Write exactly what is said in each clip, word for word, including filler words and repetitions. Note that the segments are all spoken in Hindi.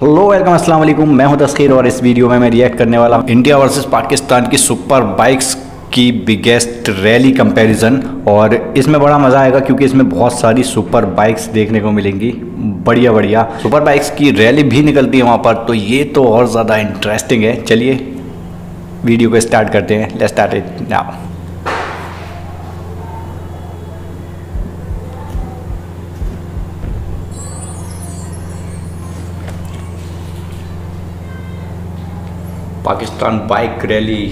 हेलो वेलकम अस्सलाम वालेकुम। मैं हूं तस्कीर और इस वीडियो में मैं रिएक्ट करने वाला हूं इंडिया वर्सेस पाकिस्तान की सुपर बाइक्स की बिगेस्ट रैली कंपैरिजन। और इसमें बड़ा मज़ा आएगा क्योंकि इसमें बहुत सारी सुपर बाइक्स देखने को मिलेंगी, बढ़िया बढ़िया सुपर बाइक्स की रैली भी निकलती है वहाँ पर, तो ये तो और ज़्यादा इंटरेस्टिंग है। चलिए वीडियो को स्टार्ट करते हैं। Let's start it now. Pakistan bike rally,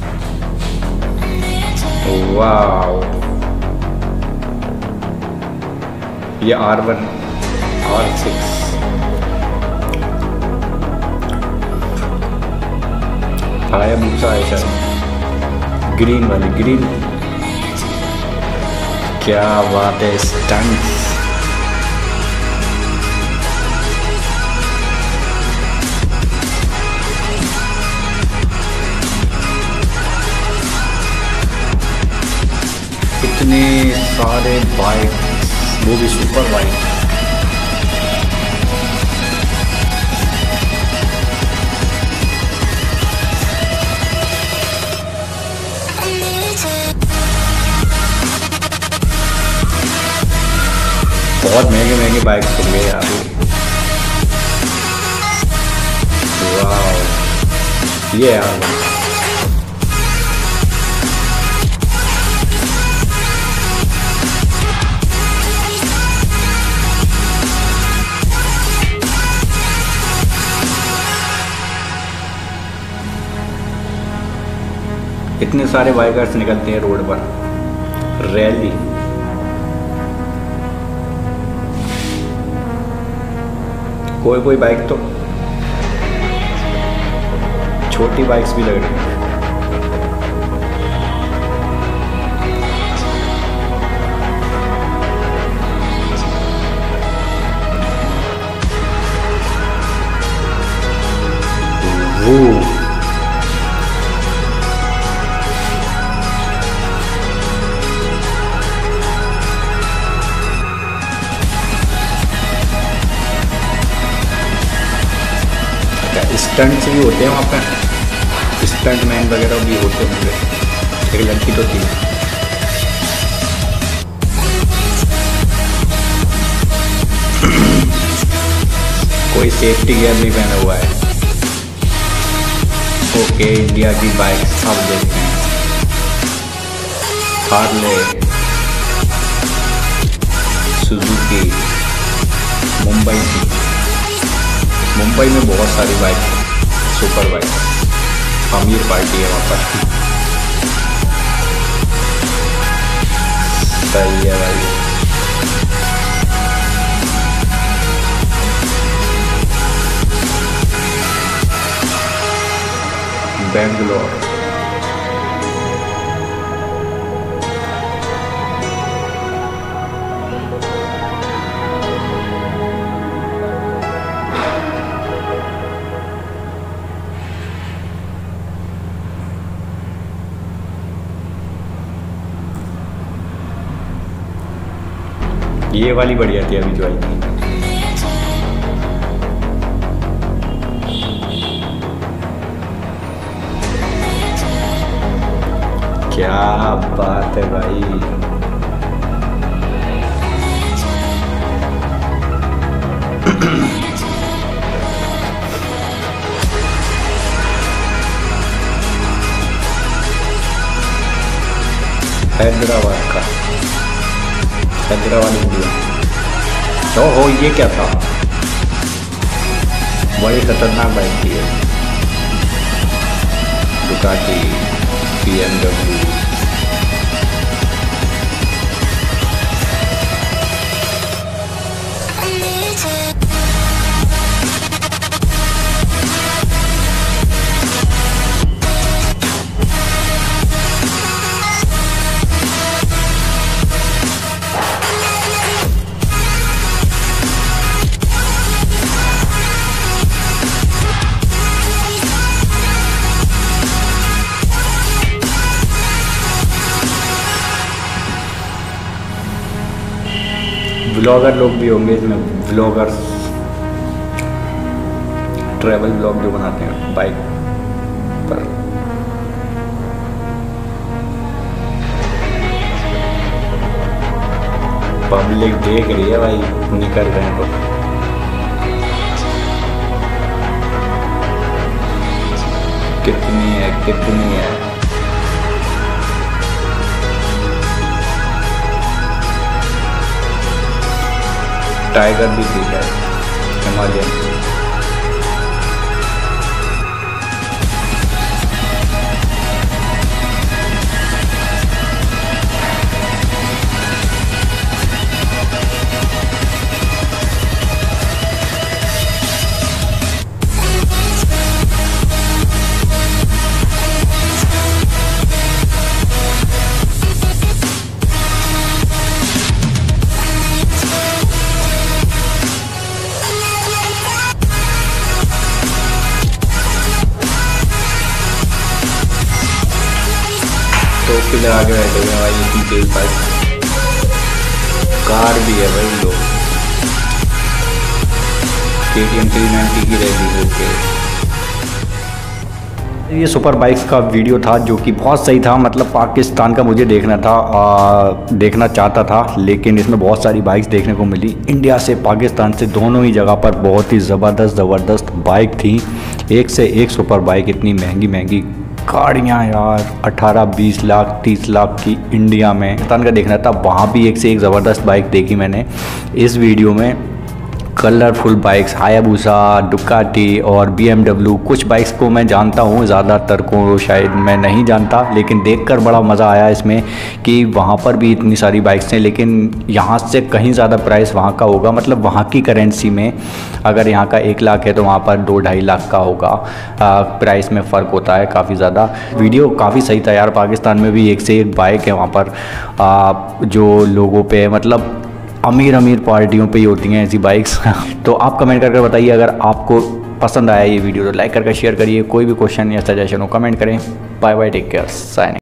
wow. ये आर वन आर सिक्स आया मूसा है सर, ग्रीन वाली ग्रीन। क्या बात है, स्टंट्स। इतने सारे बाइक, वो भी सुपर बाइक। बहुत महंगे महंगे बाइक मिल गए यहाँ पे। वाह, ये यार इतने सारे बाइकर्स निकलते हैं रोड पर रैली। कोई कोई बाइक तो छोटी बाइक्स भी लग रही हैं। वो स्टंट्स भी होते हैं वहाँ पे, स्टंट मैन वगैरह भी होते होंगे। एक लड़की तो थी। कोई सेफ्टी गियर नहीं पहना हुआ है। ओके, इंडिया की बाइक सब देखते हैं। हार्ले, सुजुकी, मुंबई की। मुंबई में बहुत सारी बाइक, सुपर बाइक, अमीर पार्टी है वहाँ पर। सही है भाई। बेंगलोर, ये वाली बढ़िया थी अभी जो आई थी। क्या बात है भाई। हैदराबाद का, हैदराबाद इंडिया। तो हो, ये क्या था? बड़ी खतरनाक बाइक थी ये। Ducati, B M W. Blogger लोग भी होंगे इसमें, ब्लॉगर्स। ट्रैवल ब्लॉग जो बनाते हैं बाइक पर। पब्लिक देख रही है भाई, निकल रहे हैं तो। कितनी है कितनी है टाइगर भी ठीक है, हिमालयन। टोपी लगा के बैठे हुए भाई, इतनी तेज बाइक। कार भी है भाई, लोग K T M three ninety की रैली के। ये सुपर बाइक्स का वीडियो था जो कि बहुत सही था, मतलब पाकिस्तान का मुझे देखना था, आ, देखना चाहता था, लेकिन इसमें बहुत सारी बाइक्स देखने को मिली। इंडिया से पाकिस्तान से दोनों ही जगह पर बहुत ही ज़बरदस्त ज़बरदस्त बाइक थी, एक से एक सुपर बाइक, इतनी महंगी महंगी गाड़ियाँ यार, अठारह बीस लाख तीस लाख की इंडिया में। पाकिस्तान का देखना था, वहाँ भी एक से एक ज़बरदस्त बाइक देखी मैंने इस वीडियो में। कलरफुल बाइक्स, हायाबुसा, डुकाटी और बी एम डब्ल्यू। कुछ बाइक्स को मैं जानता हूँ, ज़्यादातर को शायद मैं नहीं जानता, लेकिन देखकर बड़ा मज़ा आया इसमें कि वहाँ पर भी इतनी सारी बाइक्स हैं, लेकिन यहाँ से कहीं ज़्यादा प्राइस वहाँ का होगा, मतलब वहाँ की करेंसी में। अगर यहाँ का एक लाख है तो वहाँ पर दो ढाई लाख का होगा, प्राइस में फ़र्क होता है काफ़ी ज़्यादा। वीडियो काफ़ी सही था यार, पाकिस्तान में भी एक से एक बाइक है वहाँ पर, आ, जो लोगों पे मतलब अमीर अमीर पार्टियों पे ही होती हैं ऐसी बाइक्स। तो आप कमेंट करके बताइए, अगर आपको पसंद आया ये वीडियो तो लाइक करके शेयर करिए। कोई भी क्वेश्चन या सजेशन हो कमेंट करें। Bye bye, take care, sign.